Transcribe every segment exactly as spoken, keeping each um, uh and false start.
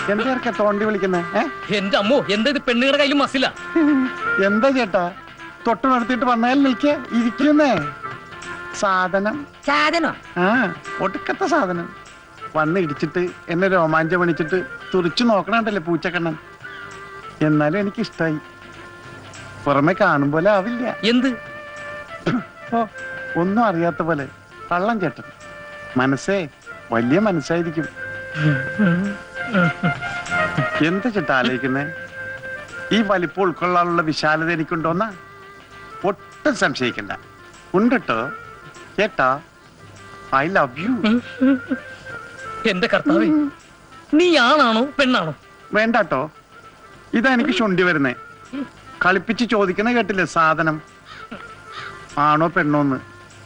എന്തൊക്കെ തോണ്ടി വിളിക്കുന്നേ? എന്റെ അമ്മോ, എന്താ ഇത് പെണ്ണുങ്ങളുടെ കയ്യിൽ മസില? എന്താ ചേട്ടാ തൊട്ട് നടത്തിയിട്ട് വന്നാൽ നിൽക്കേ ഇരിക്കുന്നേ? സാധനം സാധനം ആ ഒടുക്കത്തെ സാധനം വന്ന് ഇടിച്ചിട്ട് എന്നെ രോമാഞ്ചം പണിച്ചിട്ട് തുറിച്ചു നോക്കണണ്ടല്ലേ പൂച്ചക്കണ്ണൻ. എന്നാലും എനിക്കിഷ്ടായി. പുറമെ കാണും പോലെ ആവില്ല. എന്ത്? ഓ ഒന്നും അറിയാത്ത പോലെ കള്ളം ചേട്ടൻ. മനസ്സേ വലിയ മനസ്സായിരിക്കും. എന്താ ചേട്ടാ ആലോചിക്കുന്നേ? ഈ വലിപ്പം ഉൾക്കൊള്ളാനുള്ള വിശാലത എനിക്കുണ്ടോന്നാ? ഒട്ടും സംശയിക്കണ്ട. ഉണ്ടട്ടോ ചേട്ടാ. I love you. എന്റെ കർത്താവേ, നീ ആണാണോ പെണ്ണാണോ? വേണ്ടാട്ടോ, ഇതാ എനിക്ക് ചുണ്ടി വരുന്നേ. കളിപ്പിച്ച് ചോദിക്കുന്ന കേട്ടില്ലേ സാധനം, ആണോ പെണ്ണോന്ന്.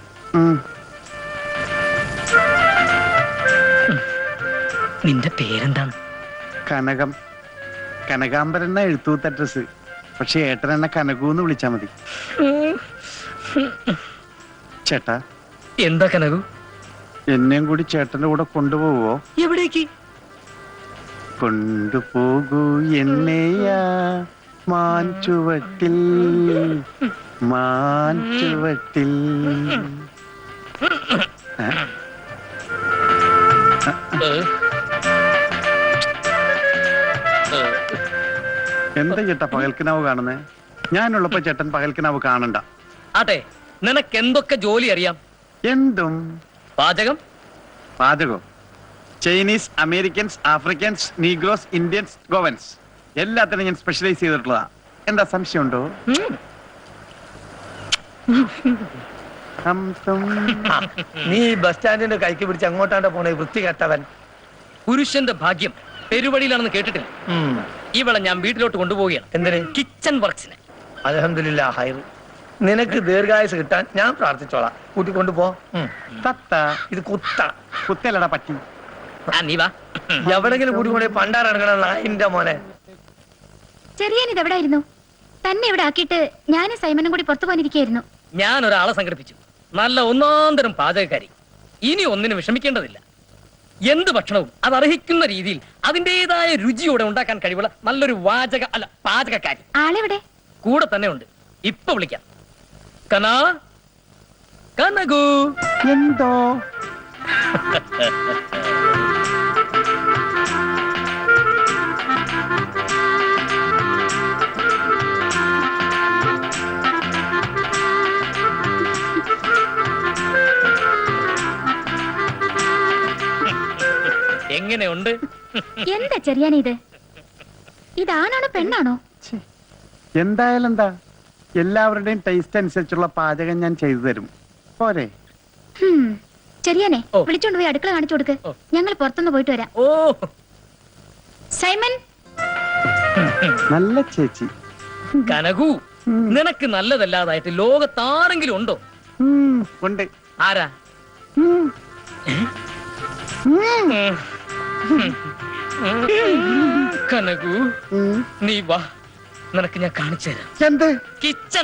നിന്റെ പേരെന്താണ്? കനകം. കനകാംബരൻ എന്ന എഴുത്തൂത്ത് അഡ്രസ്. പക്ഷെ ഏട്ടൻ എന്നെ കനകൂന്ന് വിളിച്ചാ മതി. ചേട്ടാ. എന്താ കനകു? എന്നെയും കൂടി ചേട്ടന്റെ കൂടെ കൊണ്ടുപോവോ? എവിടേക്ക്? കൊണ്ടുപോകൂ എന്നെയാ മാൻചുവട്ടിൽ മാൻചുവട്ടിൽ. എന്താ ചേട്ടാ പകൽക്കിനാവ് കാണുന്നേ? ഞാനുള്ളപ്പോ ചേട്ടൻ പകൽക്കിനാവ് കാണണ്ട. ആട്ടെ, നിനക്ക് എന്തൊക്കെ ജോലി അറിയാം? എന്തും. പാചകം? പാചകം Chinese, Americans, Africans, Negroes, Indians, Goans എല്ലാത്തിനും ഞാൻ സ്പെഷ്യലൈസ് ചെയ്തിട്ടുള്ളതാ. എന്താ സംശയമുണ്ടോ? നീ ബസ് സ്റ്റാൻഡിന്റെ കൈക്ക് പിടിച്ച് അങ്ങോട്ടാണ്ട് പോണേ വൃത്തി കെട്ടവൻ. പുരുഷന്റെ ഭാഗ്യം പെരുവഴിയിലാണെന്ന് കേട്ടിട്ടില്ല. ഇവളെ ഞാൻ വീട്ടിലോട്ട് കൊണ്ടുപോവുകയാണ്. എന്തിന്? കിച്ചൺ വർക്സിന്. അൽഹംദുലില്ലാഹ് ഹൈർ. നിനക്ക് ദീർഘായുസ് കിട്ടാൻ ഞാൻ പ്രാർത്ഥിച്ചോളാം. കൂട്ടിക്കൊണ്ടു പോ. ഇത് കുത്ത കുത്തല്ലടാ പറ്റി. നീ വാ. എവിടെങ്കിലും കൂട്ടിക്കൊണ്ടേ പണ്ടാറടക്കണം നായിന്റെ മോനെ. ചെറിയാൻ ഇതെവിടായിരുന്നു? തന്നെ ഇവിടെ ആക്കിയിട്ട് ഞാനും സൈമനും കൂടി പുറത്തു പോകാനിരിക്കായിരുന്നു. ഞാൻ ഒരാളെ സംഘടിപ്പിച്ചു, നല്ല ഒന്നാന്തരം പാചകക്കാരി. ഇനി ഒന്നിനും വിഷമിക്കേണ്ടതില്ല. എന്ത് ഭക്ഷണവും അത് അർഹിക്കുന്ന രീതിയിൽ അതിന്റേതായ രുചിയോടെ ഉണ്ടാക്കാൻ കഴിവുള്ള നല്ലൊരു വാചക അല്ല പാചകക്കാരി. ആളെവിടെ? കൂടെ തന്നെ ഉണ്ട്. ഇപ്പൊ വിളിക്കാം. കനാ കനകു. എന്തോ? എങ്ങനെയുണ്ട്? എന്താ ചെറിയാൻ ഇത്? ഇതാണാണോ പെണ്ണാണോ? എന്തായാലും എന്താ, എല്ലാവരുടെയും ടേസ്റ്റ് അനുസരിച്ചുള്ള പാചകം ഞാൻ ചെയ്തു തരും. പോരെ? ചെറിയാനെ വിളിച്ചോണ്ട് പോയി അടുക്കള കാണിച്ചു കൊടുക്ക്. ഞങ്ങൾ പുറത്തുനിന്ന് പോയിട്ട് വരാം. ഓ സൈമൻ. നല്ല ചേച്ചി. കനകു, നിനക്ക് നല്ലതല്ലാതായിട്ട് ലോകത്താരെങ്കിലും ഉണ്ടോ? ഉണ്ട്. ആരാ? കനകു നീ വാ, നിനക്ക് ഞാൻ കാണിച്ചു തരാം. എന്ത്? കിച്ചൺ.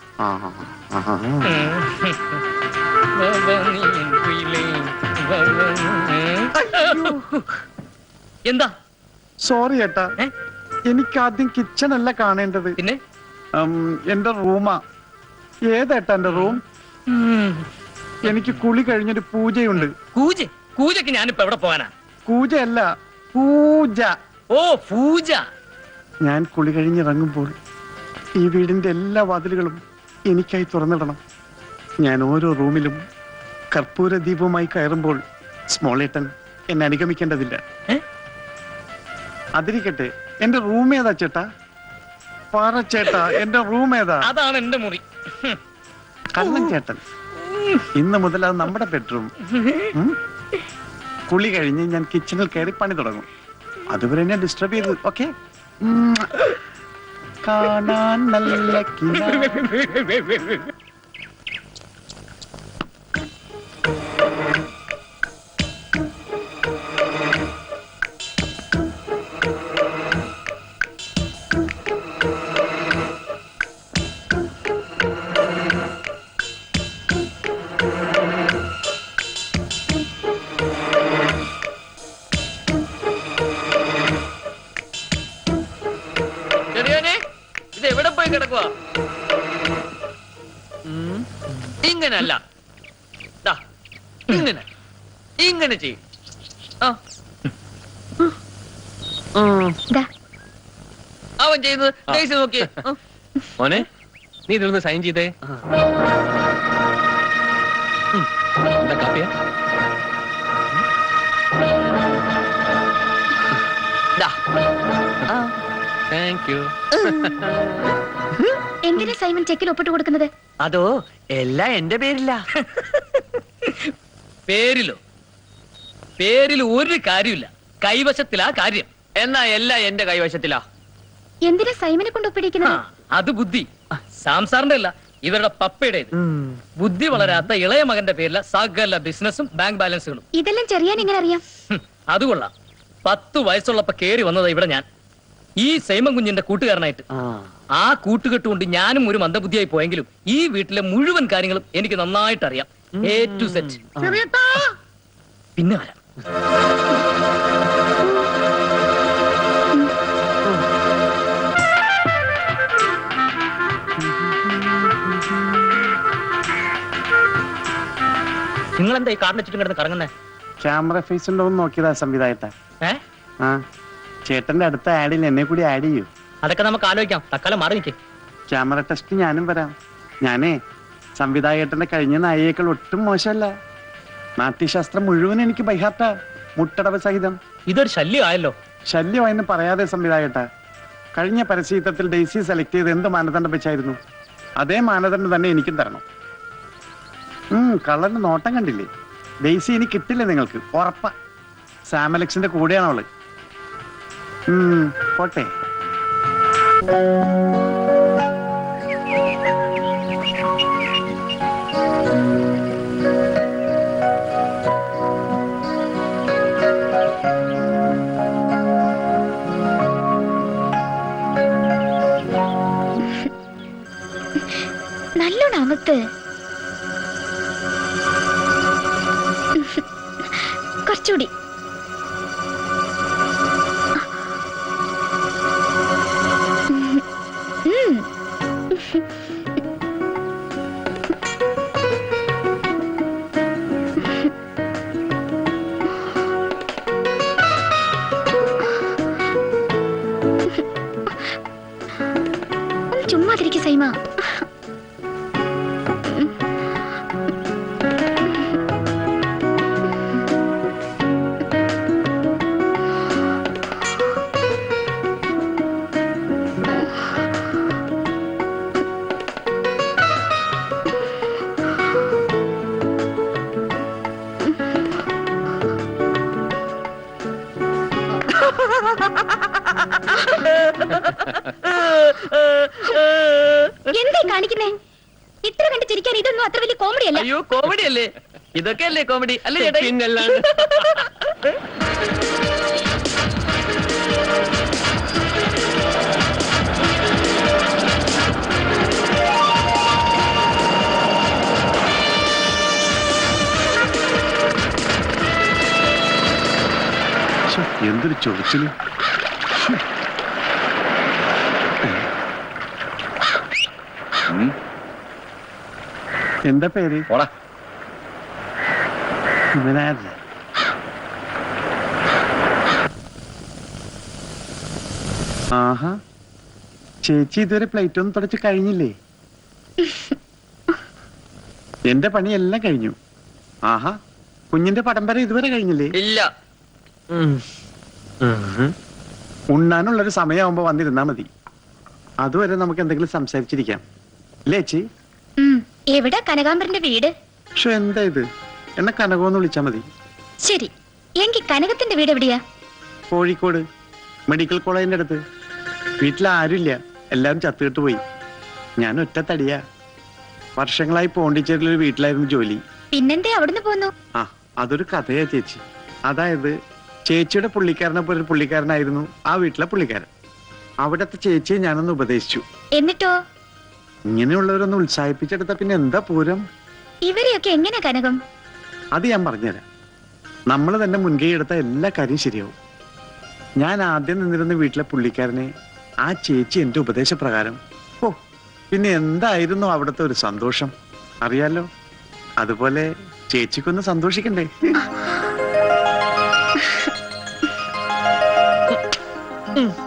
എന്താ? സോറി ഏട്ടാ, എനിക്ക് ആദ്യം കിച്ചൺ അല്ല കാണേണ്ടത്. പിന്നെ എന്റെ റൂമാ. ഏതേട്ടാ എന്റെ റൂം? എനിക്ക് കുളി കഴിഞ്ഞൊരു പൂജയുണ്ട്. പൂജ? പൂജക്ക് ഞാനിപ്പോ എവിടെ പോവാനാ? പൂജയല്ല, പൂജ. ഓ പൂജ. ഞാൻ കുളി കഴിഞ്ഞിറങ്ങുമ്പോൾ ഈ വീടിന്റെ എല്ലാ വാതിലുകളും എനിക്കായി തുറന്നിടണം. ഞാൻ ഓരോ റൂമിലും കർപ്പൂര ദീപവുമായി കയറുമ്പോൾ സ്മോളേട്ടൻ എന്നെ അനുഗമിക്കേണ്ടതില്ല. അതിരിക്കട്ടെ, എന്റെ റൂം ഏതാ ചേട്ടാ? പറ ചേട്ടാ, എന്റെ റൂം ഏതാ? അതാണ് എന്റെ മുറി. കള്ളൻ ചേട്ടൻ. ഇന്ന് മുതൽ അത് നമ്മുടെ ബെഡ്റൂം. കുളി കഴിഞ്ഞ് ഞാൻ കിച്ചണിൽ കയറി പണി തുടങ്ങും. അതുവരെ ഞാൻ ഡിസ്റ്റർബ് ചെയ്തു. ഓക്കെ? കാണാൻ നല്ല ഇങ്ങനല്ല, ഇങ്ങനെ ഇങ്ങനെ ചെയ്യും. അവൻ ചെയ്യുന്നത് ഡേയ്സി നോക്കിയേ. മോനെ, നീ ഇതിലൊന്ന് സൈൻ ചെയ്തേ. എന്താ കാപ്പിയാ? Thank you. എന്തിനാ സൈമൺ ചെക്കിൽ ഒപ്പിട്ട് കൊടുക്കുന്നത്? അതോ എല്ലാം എന്റെ പേരില്ല. പേരിലോ? പേരിൽ ഒരു കാര്യമില്ല, കൈവശത്തിലാ കാര്യം. എന്നാ എല്ലാം എന്റെ കൈവശത്തിലാ. എന്തിനാ സൈമനെ കൊണ്ട് ഒപ്പിടിക്കുന്നത്? അത് ബുദ്ധി സാംസാറിന്റെ അല്ല, ഇവരുടെ പപ്പയുടേത്. ബുദ്ധി വളരാത്ത ഇളയ മകന്റെ പേരില സകല ബിസിനസ്സും ബാങ്ക് ബാലൻസുകളും. ഇതെല്ലാം ചെറിയാൻ എങ്ങനെ അറിയാം? അത് കൊള്ളാം. പത്തു വയസ്സുള്ളപ്പോ കേറി വന്നതാ ഇവിടെ ഞാൻ, ഈ സൈമൻ കുഞ്ഞിന്റെ കൂട്ടുകാരനായിട്ട്. ആ കൂട്ടുകെട്ടുകൊണ്ട് ഞാനും ഒരു മന്ദബുദ്ധിയായി പോയെങ്കിലും ഈ വീട്ടിലെ മുഴുവൻ കാര്യങ്ങളും എനിക്ക് നന്നായിട്ട് അറിയാം, എ ടു സെറ്റ്. പിന്നെ വരാം. നിങ്ങൾ എന്താ ഈ കാറിന്റെ ചുറ്റും കിടന്ന് കറങ്ങുന്നേ? ക്യാമറ ഫേസ് ഉണ്ടോ എന്ന് നോക്കിയതാ സംവിധായകത്ത. ആ ചേട്ടന്റെ അടുത്ത ആഡിൽ എന്നെ കൂടി ആഡ് ചെയ്യൂ. അതൊക്കെ നമുക്ക് ആലോചിക്കാം, തക്കാലം മാറി നിൽക്കേ. ക്യാമറ ടെസ്റ്റ് ഞാനും വരാം. ഞാനേ സംവിധായകന്റെ കഴിഞ്ഞ നായികകൾ ഒട്ടും മോശമല്ല. നാട്യശാസ്ത്രം മുഴുവൻ എനിക്ക് ബൈഹാർട്ടാ, മുട്ടടവ് സഹിതം. ഇതൊരു ശല്യമായല്ലോ. ശല്യമായെന്ന് പറയാതെ സംവിധായകട്ട, കഴിഞ്ഞ പരസ്യത്തിൽ ഡെയ്സി സെലക്ട് ചെയ്ത് എന്ത് മാനദണ്ഡം വെച്ചായിരുന്നു അതേ മാനദണ്ഡം തന്നെ എനിക്കും തരണം. ഉം കള്ളന്റെ നോട്ടം കണ്ടില്ലേ? ഡെയ്സി ഇനി കിട്ടില്ല നിങ്ങൾക്ക്, ഉറപ്പാ. സാമലക്സിന്റെ കൂടെയാണ് അവള്. ഉം പോട്ടെ. നല്ലോണം അമത്ത്. കുറച്ചുകൂടി. ചുമ്മാതിരിക്കും സൈമ. എന്താ കാണിക്കുന്നേ? ഇത്ര കണ്ട് ചിരിക്കാൻ ഇതൊന്നും അത്ര വലിയ കോമഡി അല്ല. അയ്യോ കോമഡി അല്ലേ, ഇതൊക്കെ അല്ലേ കോമഡി അല്ലേ ചേട്ടാ? പിന്നല്ലാണ്ട്. എന്തൊരു ചൊറിച്ചില്. എന്താ പേര്? ഇവനാരല്ല? ആഹാ, ചേച്ചി ഇതുവരെ പ്ലേറ്റ് ഒന്നും തുടച്ച് കഴിഞ്ഞില്ലേ? എന്റെ പണിയെല്ലാം കഴിഞ്ഞു. ആഹാ, കുഞ്ഞിന്റെ പടം വരെ ഇതുവരെ കഴിഞ്ഞില്ലേ? ഇല്ല. ഉണ്ണാനുള്ളൊരു സമയമാകുമ്പോ വന്നിരുന്നാ മതി. അതുവരെ നമുക്ക് എന്തെങ്കിലും സംസാരിച്ചിരിക്കാം, അല്ലേ ചേച്ചി? എവിടെ കനകാംബരന്റെ വീട്? പക്ഷെ എന്താ ഇത്? എന്നെ കനകമെന്ന് വിളിച്ചാ മതി. ശരി, എങ്കിൽ കനകത്തിന്റെ വീട് എവിടെയാ? കോഴിക്കോട് മെഡിക്കൽ കോളേജിന്റെ അടുത്ത്. വീട്ടിൽ ആരുമില്ല, എല്ലാവരും ചത്തുകിട്ട് പോയി. ഞാൻ ഒറ്റ തടിയാ. വർഷങ്ങളായി പോണ്ടിച്ചേരിയിലൊരു വീട്ടിലായിരുന്നു ജോലി. പിന്നെന്തേ അവിടുന്ന് പോന്നു? ആ അതൊരു കഥയാ ചേച്ചി. അതായത് ചേച്ചിയുടെ പുള്ളിക്കാരനെ പോലെ ഒരു പുള്ളിക്കാരനായിരുന്നു ആ വീട്ടിലെ പുള്ളിക്കാരൻ. അവിടത്തെ ചേച്ചിയെ ഞാനൊന്ന് ഉപദേശിച്ചു. എന്നിട്ടോ? ഇങ്ങനെയുള്ളവരൊന്ന് ഉത്സാഹിപ്പിച്ചെടുത്ത പിന്നെ എന്താ പൂരം. ഇവരെയൊക്കെ എങ്ങനെ കനകം? അത് ഞാൻ പറഞ്ഞുതരാം. നമ്മൾ തന്നെ മുൻകൈ എടുത്ത എല്ലാ കാര്യം ശരിയാവും. ഞാൻ ആദ്യം നിന്നിരുന്ന വീട്ടിലെ പുള്ളിക്കാരനെ ആ ചേച്ചി എന്റെ ഉപദേശപ്രകാരം, ഓ പിന്നെ എന്തായിരുന്നു അവിടുത്തെ ഒരു സന്തോഷം അറിയാലോ. അതുപോലെ ചേച്ചിക്കൊന്ന് സന്തോഷിക്കണ്ടേ? ഉം.